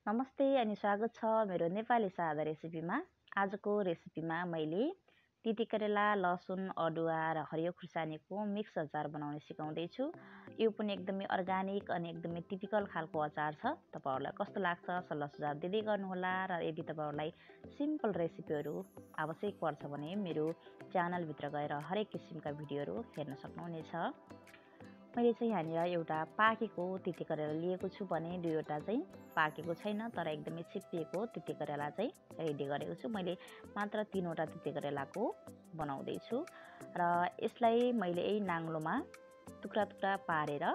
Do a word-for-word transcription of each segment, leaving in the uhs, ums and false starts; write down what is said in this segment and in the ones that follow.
नमस्ते अनि स्वागत छ मेरो नेपाली सादा रेसिपीमा। आजको रेसिपीमा मैले तिते करेला, लसुन, अदुवा र हरियो खुर्सानीको मिक्स अचार बनाउने सिकाउँदै छु। यो पनि एकदमै अर्गानिक अनि एकदमै टिपिकल खालको अचार छ। तपाईहरुलाई कस्तो लाग्छ सल्लाह सुझाव दिँदै गर्नुहोला र यदि तपाईहरुलाई सिम्पल रेसिपीहरू आवश्यक पर्छ भने मेरो च्यानल भित्र गएर हरेक किसिमका भिडियोहरू हेर्न सक्नुहुनेछ। मैले चाहिँ यहाँनिर एउटा पाकेको तिते करेला लिएको छु भने दुईवटा चाहिँ पाकेको छैन तर एकदमै छिप्पिएको तिते करेला चाहिँ रेडी गरेको छु। मैले मात्र तीनवटा तिते करेलाको बनाउँदै छु र यसलाई मैले यही नाङ्लोमा टुक्रा टुक्रा पारेर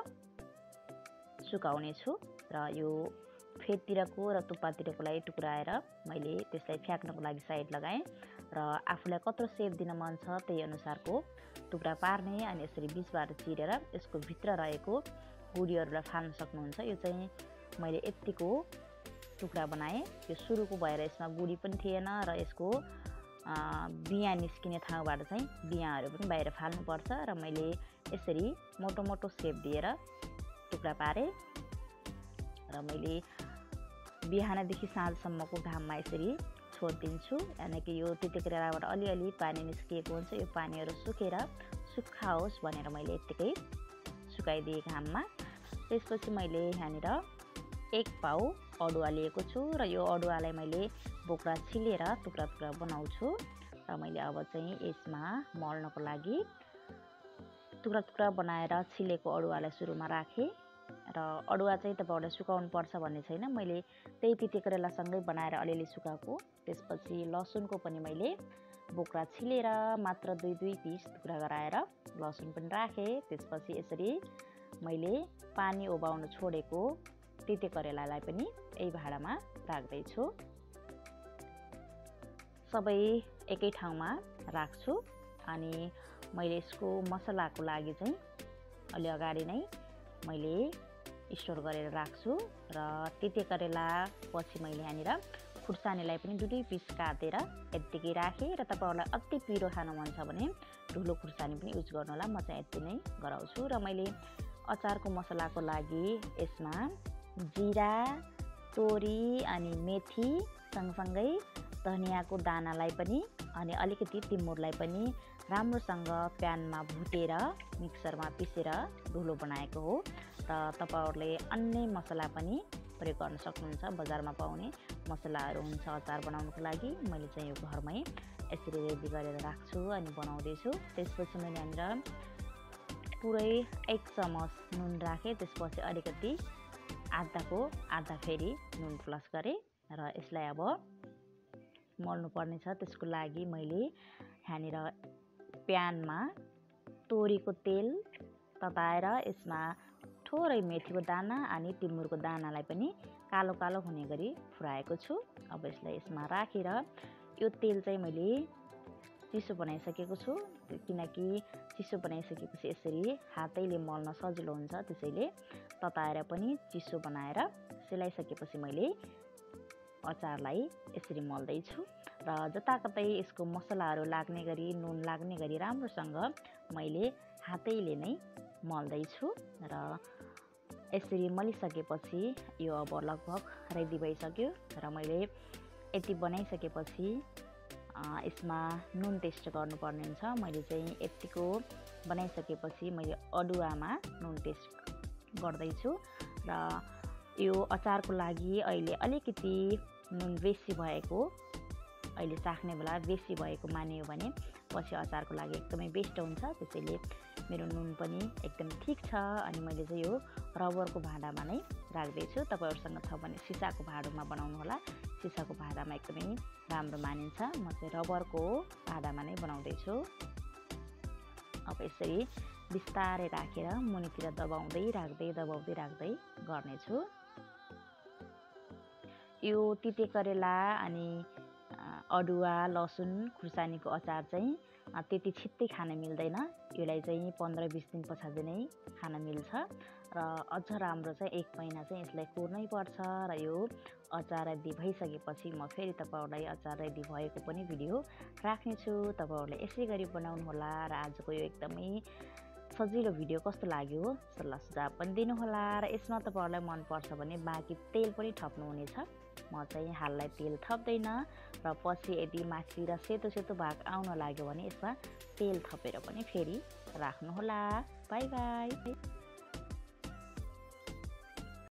सुकाउने छु र यो फेदतिरको र टुप्पातिरकोलाई टुक्राएर मैले त्यसलाई फ्याक्नको लागि साइड लगाएँ र आफूलाई कत्रो सेप दिन मन छ त्यही अनुसारको टुक्रा पार्ने अनि यसरी बीचबाट चिरेर यसको भित्र रहेको गुडीहरूलाई फाल्न सक्नुहुन्छ। यो चाहिँ मैले यतिको टुक्रा बनाएँ। यो सुरुको भएर यसमा गुडी पनि थिएन र यसको बिया निस्किने ठाउँबाट चाहिँ बियाहरू पनि बाहिर फाल्नुपर्छ र मैले यसरी मोटो मोटो सेप दिएर टुक्रा पारेँ र मैले बिहानदेखि साँझसम्मको घाममा यसरी छोडिदिन्छु। यानि कि यो तिते करेलाबाट अलिअलि पानी निस्किएको हुन्छ, यो पानीहरू सुकेर सुक्खा होस् भनेर मैले यत्तिकै सुकाइदिएँ घाममा। त्यसपछि मैले यहाँनिर एक पाउ अदुवा लिएको छु र यो अदुवालाई मैले बोक्रा छिलेर टुक्रा टुक्रा बनाउँछु र मैले अब चाहिँ यसमा मल्नको लागि टुक्रा टुक्रा बनाएर छिलेको अदुवालाई सुरुमा राखेँ र अदुवा चाहिँ तपाईहरुले सुकाउनु पर्छ भन्ने छैन। मैले त्यही तिते करेलासँगै बनाएर अलिअलि सुकाएको। त्यसपछि लसुनको पनि मैले बोक्रा छिलेर मात्र दुई दुई पिस टुक्रा गराएर लसुन पनि राखेँ। त्यसपछि यसरी मैले पानी उबाउन छोडेको तिते करेलालाई पनि यही भाँडामा राख्दैछु। सबै एकै ठाउँमा राख्छु अनि मैले यसको मसलाको लागि चाहिँ अलि अगाडि नै मैले स्टोर गरेर राख्छु र तिते करेला पछि मैले यहाँनिर खुर्सानीलाई पनि दुई दुई पिस काटेर यत्तिकै राखेँ र तपाईहरुलाई अति पिरो खान मन छ भने ठुलो खुर्सानी पनि युज गर्नु होला। म चाहिँ यति नै गराउँछु र मैले अचारको मसलाको लागि यसमा जिरा, तोरी अनि मेथी सँगसँगै धनियाको दानालाई पनि अनि अलिकति तिमुरलाई पनि राम्रोसँग प्यानमा भुटेर मिक्सरमा पिसेर धुलो बनाएको हो र तपाईहरुले अन्य मसला पनि प्रयोग गर्न सक्नुहुन्छ। बजारमा पाउने मसलाहरू हुन्छ अचार बनाउनको लागि। मैले चाहिँ यो घरमै यसरी रेडी गरेर राख्छु अनि बनाउँदैछु। त्यसपछि मैले यहाँनिर पुरै एक चमच नुन राखेँ। त्यसपछि अलिकति आधाको आधा फेरि नुन प्लस गरेँ र यसलाई अब मल्नु पर्ने छ। त्यसको लागि मैले यहाँनिर प्यानमा तोरीको तेल तताएर यसमा थोरै मेथीको दाना अनि तिमुरको दानालाई पनि कालो कालो हुने गरी फुराएको छु। अब यसलाई यसमा राखेर यो तेल चाहिँ मैले चिसो बनाइसकेको छु किनकि चिसो बनाइसकेपछि यसरी हातैले मल्न सजिलो हुन्छ। त्यसैले तताएर पनि चिसो बनाएर सेलाइसकेपछि मैले अचारलाई यसरी मल्दैछु र जताकतै यसको मसलाहरू लाग्ने गरी नुन लाग्ने गरी राम्रोसँग मैले हातैले नै मल्दैछु र यसरी मलिसकेपछि यो अब लगभग रेडी भइसक्यो र मैले यति बनाइसकेपछि यसमा नुन टेस्ट गर्नुपर्ने हुन्छ। मैले चाहिँ यतिको बनाइसकेपछि मैले अदुवामा नुन टेस्ट गर्दैछु र यो अचारको लागि अहिले अलिकति नुन बेसी भएको अहिले चाख्ने बेला बेसी भएको मानियो भने पछि अचारको लागि एकदमै बेस्ट हुन्छ। त्यसैले मेरो नुन पनि एकदम ठिक छ अनि मैले चाहिँ यो रबरको भाँडामा नै राख्दैछु। तपाईहरुसँग छ भने सिसाको भाँडोमा बनाउनु होला। सिसाको भाँडामा एकदमै राम्रो मानिन्छ। म चाहिँ रबरको भाँडामा नै बनाउँदैछु। अब यसरी बिस्तारै राखेर मुनितिर दबाउँदै राख्दै दबाउँदै राख्दै गर्नेछु। यो तिते करेला अनि अदुवा, लसुन, खुर्सानीको अचार चाहिँ त्यति छिट्टै खान मिल्दैन। यसलाई चाहिँ पन्ध्र बिस दिन पछाडि नै खान मिल्छ र अझ राम्रो चाहिँ एक महिना चाहिँ यसलाई कुर्नै पर्छ र यो अचार रेडी भइसकेपछि म फेरि तपाईहरुलाई अचार रेडी भएको पनि भिडियो राख्नेछु। तपाईहरुले यसै गरी बनाउनु होला र आजको यो एकदमै सजिलो भिडियो कस्तो लाग्यो सल्लाह सुझाव पनि दिनुहोला र यसमा तपाईहरुलाई मन पर्छ भने बाँकी तेल पनि थप्नुहुनेछ। म चाहिँ हाललाई तेल थप्दैन र पछि यदि माथितिर सेतो सेतो भाग आउन लाग्यो भने यसमा तेल थपेर पनि फेरि राख्नुहोला। Bye by.